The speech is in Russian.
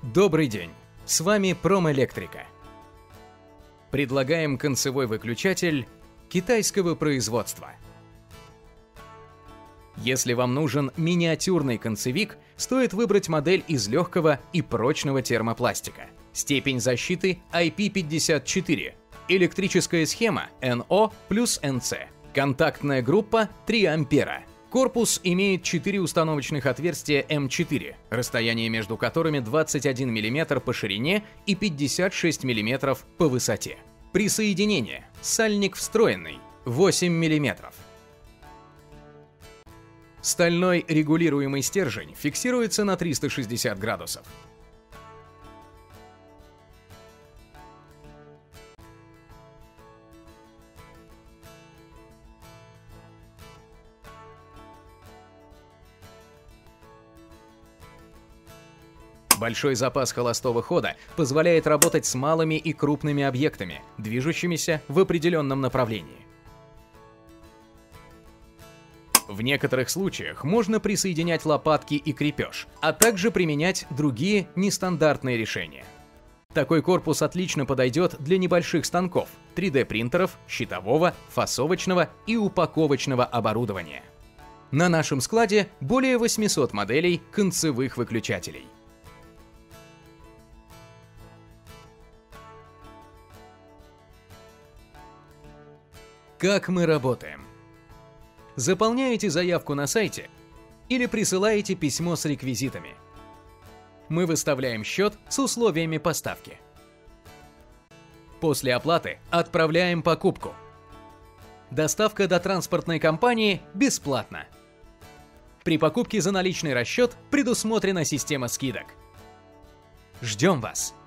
Добрый день, с вами Промэлектрика. Предлагаем концевой выключатель китайского производства. Если вам нужен миниатюрный концевик, стоит выбрать модель из легкого и прочного термопластика. Степень защиты IP54, электрическая схема NO плюс NC, контактная группа 3 ампера. Корпус имеет 4 установочных отверстия М4, расстояние между которыми 21 мм по ширине и 56 мм по высоте. Присоединение. Сальник встроенный. 8 мм. Стальной регулируемый стержень фиксируется на 360 градусов. Большой запас холостого хода позволяет работать с малыми и крупными объектами, движущимися в определенном направлении. В некоторых случаях можно присоединять лопатки и крепеж, а также применять другие нестандартные решения. Такой корпус отлично подойдет для небольших станков, 3D-принтеров, щитового, фасовочного и упаковочного оборудования. На нашем складе более 800 моделей концевых выключателей. Как мы работаем? Заполняете заявку на сайте или присылаете письмо с реквизитами. Мы выставляем счет с условиями поставки. После оплаты отправляем покупку. Доставка до транспортной компании бесплатна. При покупке за наличный расчет предусмотрена система скидок. Ждем вас!